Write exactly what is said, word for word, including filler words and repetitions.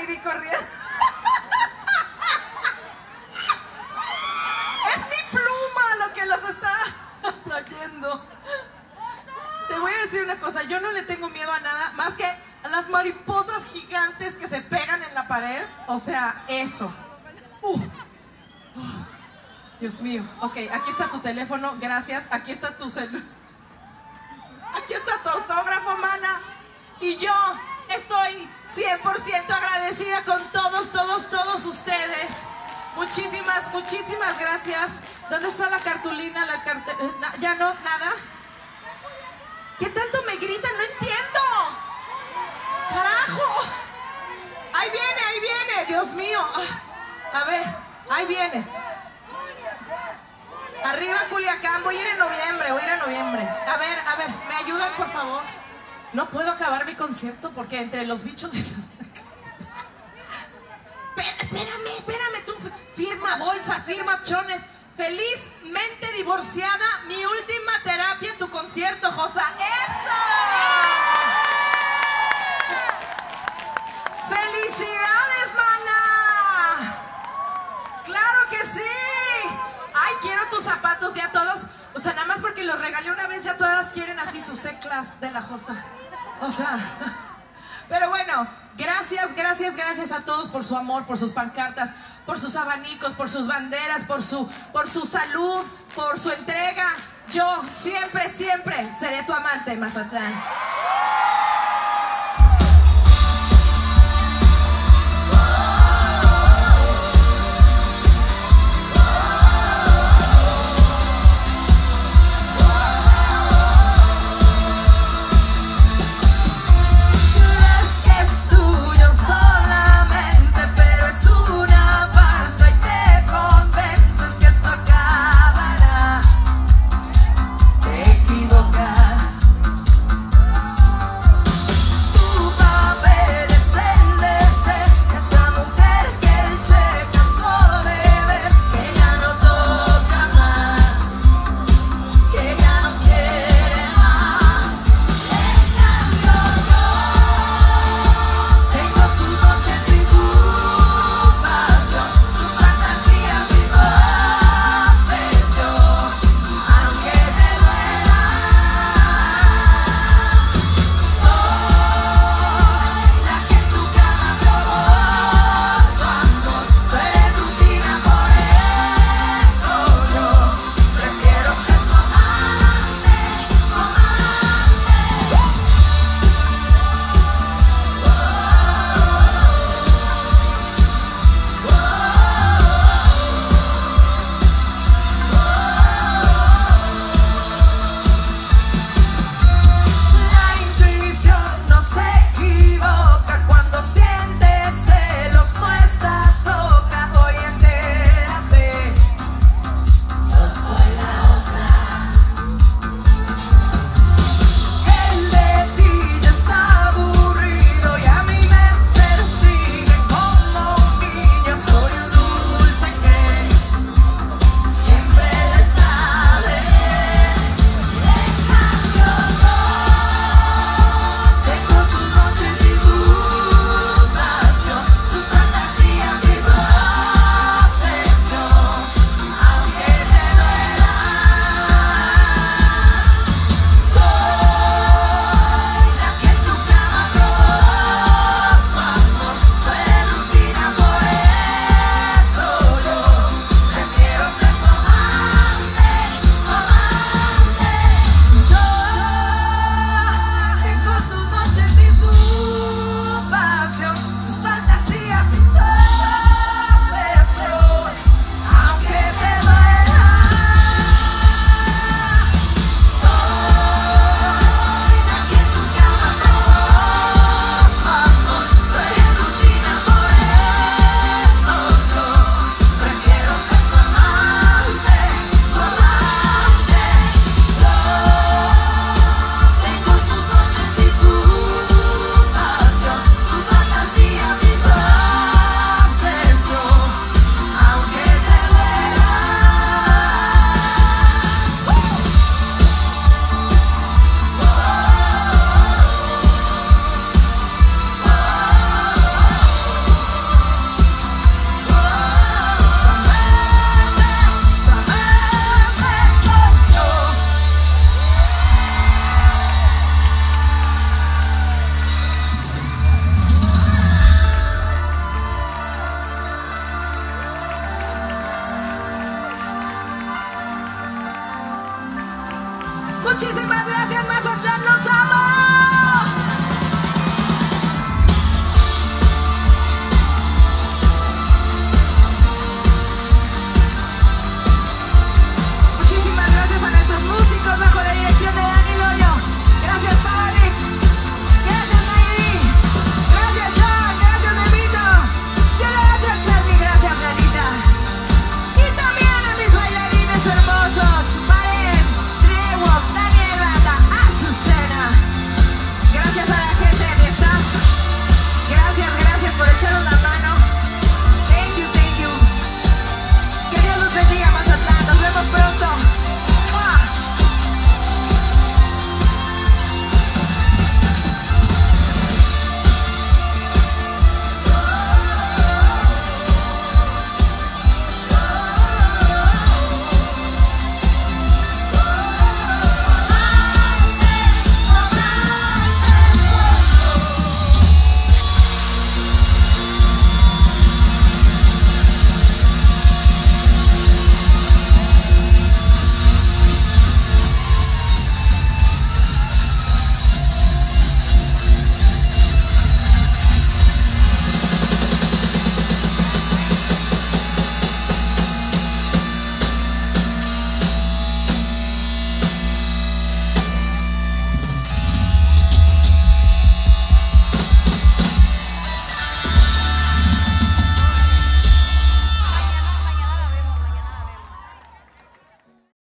Heidi corriendo. Es mi pluma lo que los está atrayendo. Te voy a decir una cosa, yo no le tengo miedo a nada más que a las mariposas gigantes que se pegan en la pared. O sea, eso. Uh, uh, Dios mío. Ok, aquí está tu teléfono, gracias. Aquí está tu celular. Aquí está tu autógrafo, mana. Y yo estoy cien por ciento agradecida con todos, todos, todos ustedes. Muchísimas, muchísimas gracias. ¿Dónde está la cartulina? La carte... ¿Ya no? ¿Nada? ¿Qué tanto me gritan? ¡No entiendo! ¡Carajo! ¡Ahí viene, ahí viene! ¡Dios mío! A ver, ahí viene. Arriba Culiacán, voy a ir en noviembre, voy a ir en noviembre. A ver, a ver, ¿me ayudan, por favor? No puedo acabar mi concierto porque entre los bichos y los... Espérame, espérame, tú firma bolsa, firma chones. Felizmente divorciada, mi última terapia en tu concierto, Josa. ¡Eso! ¡Felicidades, mana! ¡Claro que sí! ¡Ay, quiero tus zapatos ya todos! O sea, nada más porque los regalé una vez, ya todas quieren así sus C-Class de la Josa. O sea... Pero bueno, gracias, gracias, gracias a todos por su amor, por sus pancartas, por sus abanicos, por sus banderas, por su, por su salud, por su entrega. Yo siempre, siempre seré tu amante, Mazatlán.